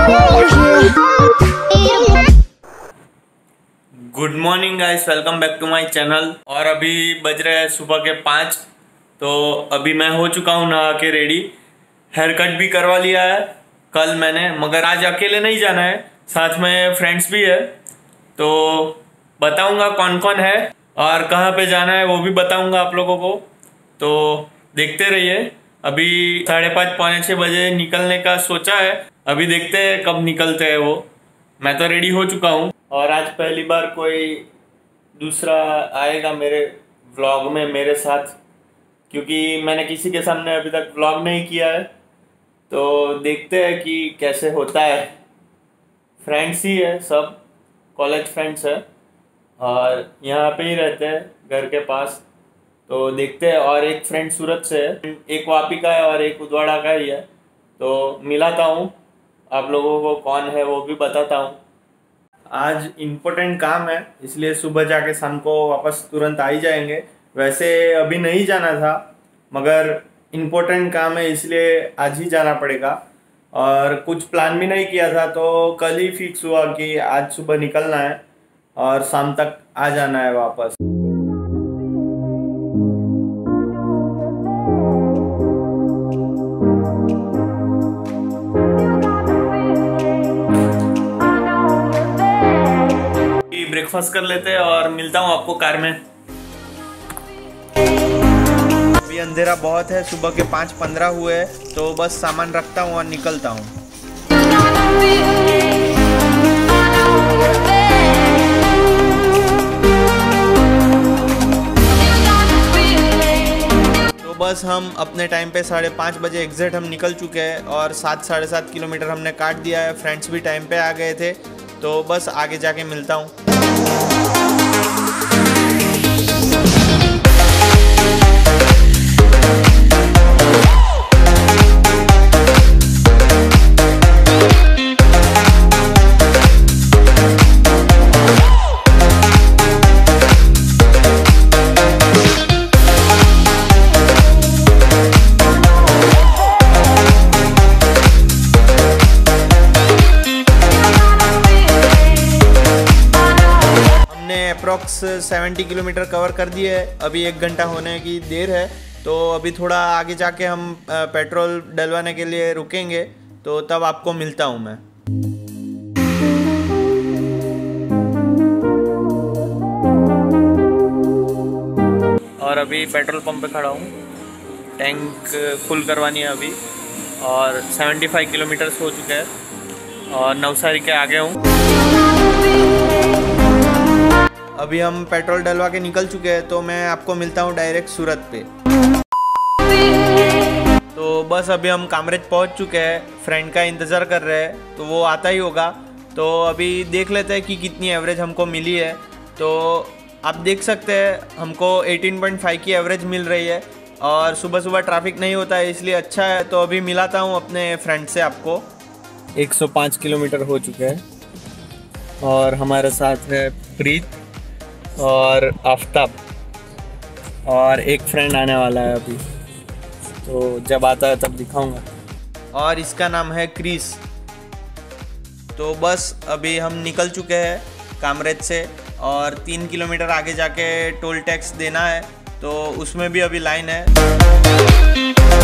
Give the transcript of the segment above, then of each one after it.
Good morning guys, welcome back to my channel. और अभी बज रहे हैं सुबह के 5। तो अभी मैं हो चुका हूँ नहा के रेडी। हेयर कट भी करवा लिया है कल मैंने, मगर आज अकेले नहीं जाना है, साथ में फ्रेंड्स भी है। तो बताऊंगा कौन कौन है और कहाँ पे जाना है वो भी बताऊंगा आप लोगों को। तो देखते रहिए। अभी 5:30 पौने 6 बजे निकलने का सोचा है, अभी देखते हैं कब निकलते हैं वो। मैं तो रेडी हो चुका हूँ और आज पहली बार कोई दूसरा आएगा मेरे व्लॉग में मेरे साथ, क्योंकि मैंने किसी के सामने अभी तक व्लॉग नहीं किया है। तो देखते हैं कि कैसे होता है। फ्रेंड्स ही है, सब कॉलेज फ्रेंड्स है और यहाँ पे ही रहते हैं घर के पास। तो देखते हैं। और एक फ्रेंड सूरत से है, एक वापी का है और एक उदवाड़ा का ही है। तो मिलाता हूँ आप लोगों को, कौन है वो भी बताता हूँ। आज इम्पोर्टेंट काम है इसलिए सुबह जाके शाम को वापस तुरंत आ ही जाएंगे। वैसे अभी नहीं जाना था मगर इम्पोर्टेंट काम है इसलिए आज ही जाना पड़ेगा। और कुछ प्लान भी नहीं किया था तो कल ही फिक्स हुआ कि आज सुबह निकलना है और शाम तक आ जाना है वापस। ब्रेकफास्ट कर लेते हैं और मिलता हूँ आपको कार में। अभी अंधेरा बहुत है, सुबह के 5:15 हुए हैं, तो बस सामान रखता हूँ और निकलता हूँ। तो बस हम अपने टाइम पे 5:30 बजे एग्जैक्ट हम निकल चुके हैं और 7-7.5 किलोमीटर हमने काट दिया है। फ्रेंड्स भी टाइम पे आ गए थे, तो बस आगे जाके मिलता हूँ। अप्रॉक्स 70 किलोमीटर कवर कर दिए है। अभी 1 घंटा होने की देर है, तो अभी थोड़ा आगे जाके हम पेट्रोल डलवाने के लिए रुकेंगे, तो तब आपको मिलता हूँ मैं। और अभी पेट्रोल पंप पे खड़ा हूँ, टैंक फुल करवानी है अभी। और 75 किलोमीटर हो चुके हैं और नवसारी के आगे हूँ। अभी हम पेट्रोल डलवा के निकल चुके हैं, तो मैं आपको मिलता हूँ डायरेक्ट सूरत पे। तो बस अभी हम कामरेज पहुँच चुके हैं, फ्रेंड का इंतज़ार कर रहे हैं, तो वो आता ही होगा। तो अभी देख लेते हैं कि कितनी एवरेज हमको मिली है। तो आप देख सकते हैं हमको 18.5 की एवरेज मिल रही है और सुबह सुबह ट्रैफिक नहीं होता है इसलिए अच्छा है। तो अभी मिलाता हूँ अपने फ्रेंड से आपको। 105 किलोमीटर हो चुके हैं और हमारे साथ है प्रीत और आफ्ताब और एक फ्रेंड आने वाला है अभी, तो जब आता है तब दिखाऊंगा। और इसका नाम है क्रिस। तो बस अभी हम निकल चुके हैं कामरेज से और 3 किलोमीटर आगे जाके टोल टैक्स देना है, तो उसमें भी अभी लाइन है।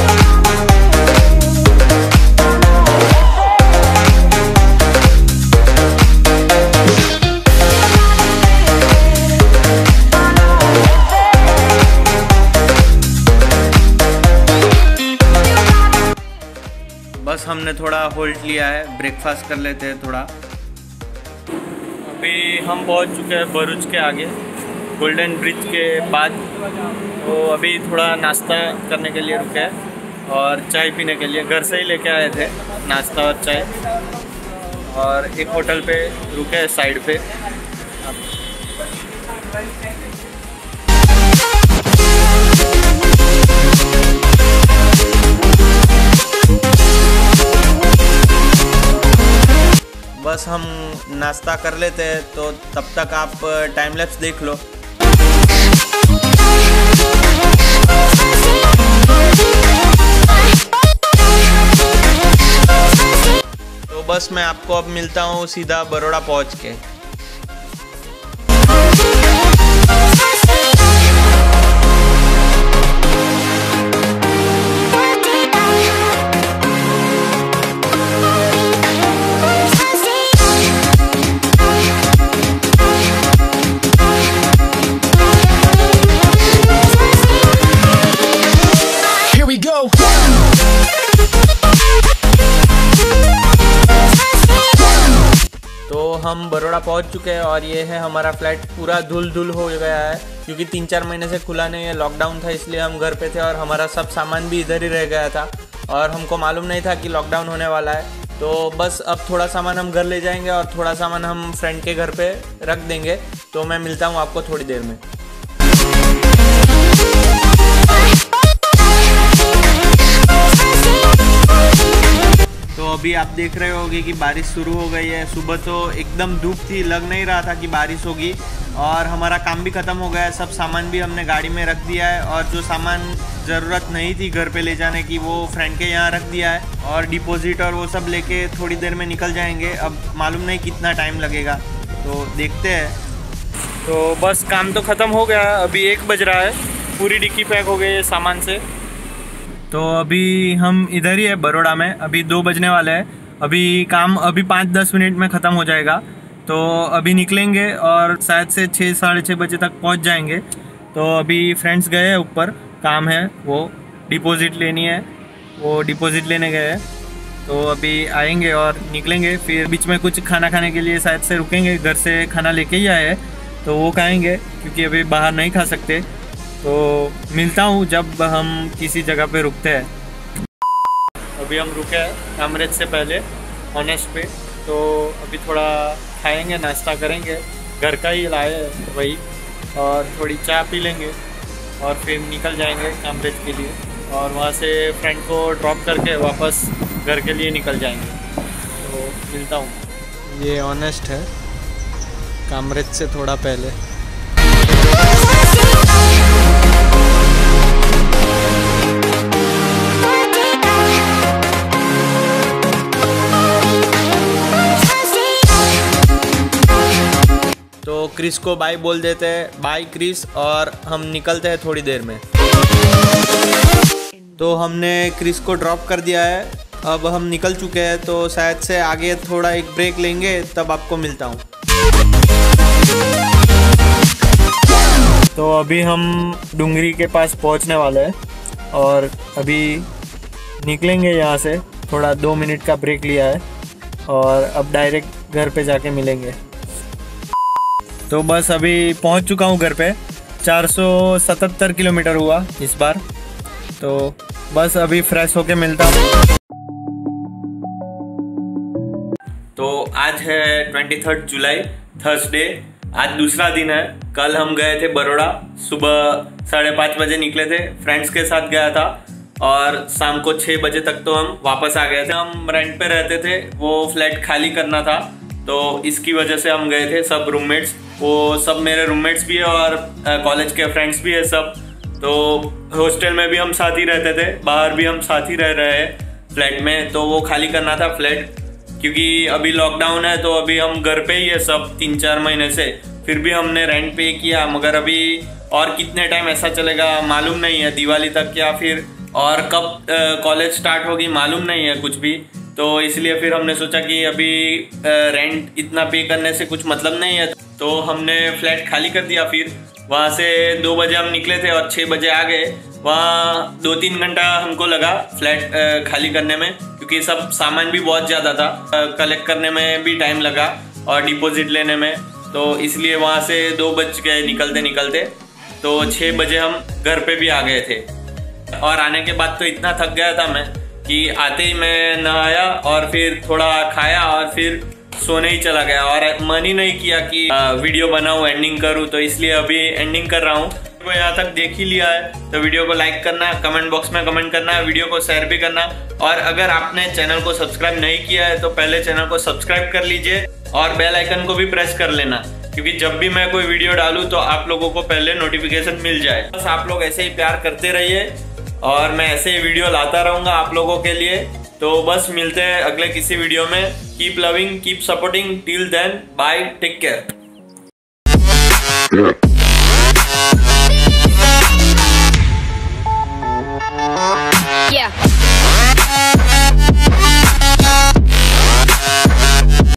बस हमने थोड़ा होल्ड लिया है, ब्रेकफास्ट कर लेते हैं थोड़ा। अभी हम पहुंच चुके हैं भरूच के आगे, गोल्डन ब्रिज के बाद। तो अभी थोड़ा नाश्ता करने के लिए रुके हैं और चाय पीने के लिए घर से ही लेके आए थे नाश्ता और चाय। और एक होटल पे रुके हैं साइड पे। बस हम नाश्ता कर लेते हैं, तो तब तक आप टाइम लैप्स देख लो। बस मैं आपको अब मिलता हूँ सीधा बड़ौदा पहुँच के। तो हम बड़ौदा पहुंच चुके हैं और ये है हमारा फ्लैट। पूरा धुल धुल हो गया है क्योंकि 3-4 महीने से खुला नहीं है, लॉकडाउन था, इसलिए हम घर पे थे और हमारा सब सामान भी इधर ही रह गया था और हमको मालूम नहीं था कि लॉकडाउन होने वाला है। तो बस अब थोड़ा सामान हम घर ले जाएंगे और थोड़ा सामान हम फ्रेंड के घर पे रख देंगे। तो मैं मिलता हूँ आपको थोड़ी देर में। तो अभी आप देख रहे होंगे कि बारिश शुरू हो गई है। सुबह तो एकदम धूप थी, लग नहीं रहा था कि बारिश होगी और हमारा काम भी ख़त्म हो गया है। सब सामान भी हमने गाड़ी में रख दिया है और जो सामान ज़रूरत नहीं थी घर पे ले जाने की वो फ्रेंड के यहाँ रख दिया है और डिपॉजिट और वो सब लेके थोड़ी देर में निकल जाएंगे। अब मालूम नहीं कितना टाइम लगेगा, तो देखते हैं। तो बस काम तो ख़त्म हो गया, अभी 1 बज रहा है, पूरी डिक्की पैक हो गई है सामान से। तो अभी हम इधर ही है बड़ौदा में, अभी 2 बजने वाले हैं। अभी काम अभी 5-10 मिनट में ख़त्म हो जाएगा। तो अभी निकलेंगे और शायद से 6-6:30 बजे तक पहुंच जाएंगे। तो अभी फ्रेंड्स गए हैं ऊपर, काम है, वो डिपॉजिट लेनी है, वो डिपॉजिट लेने गए हैं। तो अभी आएंगे और निकलेंगे। फिर बीच में कुछ खाना खाने के लिए शायद से रुकेंगे, घर से खाना लेके ही आए हैं तो वो खाएँगे क्योंकि अभी बाहर नहीं खा सकते। तो मिलता हूँ जब हम किसी जगह पे रुकते हैं। अभी हम रुके हैं कामरेज से पहले ऑनेस्ट पे, तो अभी थोड़ा खाएंगे, नाश्ता करेंगे, घर का ही लाए हैं वही, और थोड़ी चाय पी लेंगे और फिर निकल जाएंगे कामरेज के लिए और वहाँ से फ्रेंड को ड्रॉप करके वापस घर के लिए निकल जाएंगे। तो मिलता हूँ। ये ऑनेस्ट है, कामरेज से थोड़ा पहले। तो क्रिस को बाय बोल देते हैं, बाय क्रिस, और हम निकलते हैं थोड़ी देर में। तो हमने क्रिस को ड्रॉप कर दिया है, अब हम निकल चुके हैं। तो शायद से आगे थोड़ा एक ब्रेक लेंगे, तब आपको मिलता हूँ। तो अभी हम डुंगरी के पास पहुँचने वाले हैं और अभी निकलेंगे यहाँ से। थोड़ा 2 मिनट का ब्रेक लिया है और अब डायरेक्ट घर पे जाके मिलेंगे। तो बस अभी पहुंच चुका हूं घर पे। 477 किलोमीटर हुआ इस बार। तो बस अभी फ्रेश होके मिलता हूं। तो आज है 23 जुलाई, थर्सडे। आज दूसरा दिन है। कल हम गए थे बड़ौदा, सुबह 5:30 बजे निकले थे, फ्रेंड्स के साथ गया था और शाम को 6 बजे तक तो हम वापस आ गए थे। हम रेंट पे रहते थे, वो फ्लैट खाली करना था, तो इसकी वजह से हम गए थे सब रूममेट्स। वो सब मेरे रूममेट्स भी है और कॉलेज के फ्रेंड्स भी है सब। तो हॉस्टल में भी हम साथ ही रहते थे, बाहर भी हम साथ ही रह रहे हैं फ्लैट में। तो वो खाली करना था फ्लैट, क्योंकि अभी लॉकडाउन है तो अभी हम घर पे ही है सब 3-4 महीने से। फिर भी हमने रेंट पे किया, मगर अभी और कितने टाइम ऐसा चलेगा मालूम नहीं है, दिवाली तक या फिर और कब कॉलेज स्टार्ट होगी मालूम नहीं है कुछ भी। तो इसलिए फिर हमने सोचा कि अभी रेंट इतना पे करने से कुछ मतलब नहीं है, तो हमने फ्लैट खाली कर दिया। फिर वहाँ से 2 बजे हम निकले थे और 6 बजे आ गए। वहाँ 2-3 घंटा हमको लगा फ्लैट खाली करने में, क्योंकि सब सामान भी बहुत ज़्यादा था, कलेक्ट करने में भी टाइम लगा और डिपॉजिट लेने में। तो इसलिए वहाँ से 2 बज गए निकलते निकलते। तो 6 बजे हम घर पे भी आ गए थे और आने के बाद तो इतना थक गया था मैं कि आते ही मैं नहाया और फिर थोड़ा खाया और फिर सोने ही चला गया और मन ही नहीं किया कि वीडियो बनाऊं, एंडिंग करूं। तो इसलिए अभी एंडिंग कर रहा हूं। तो यहाँ तक देख ही लिया है तो वीडियो को लाइक करना, कमेंट बॉक्स में कमेंट करना, वीडियो को शेयर भी करना, और अगर आपने चैनल को सब्सक्राइब नहीं किया है तो पहले चैनल को सब्सक्राइब कर लीजिए और बेल आइकन को भी प्रेस कर लेना, क्योंकि जब भी मैं कोई वीडियो डालूं तो आप लोगों को पहले नोटिफिकेशन मिल जाए। बस आप लोग ऐसे ही प्यार करते रहिए और मैं ऐसे ही वीडियो लाता रहूंगा आप लोगों के लिए। तो बस मिलते हैं अगले किसी वीडियो में। Keep loving, keep supporting, till then bye, take care.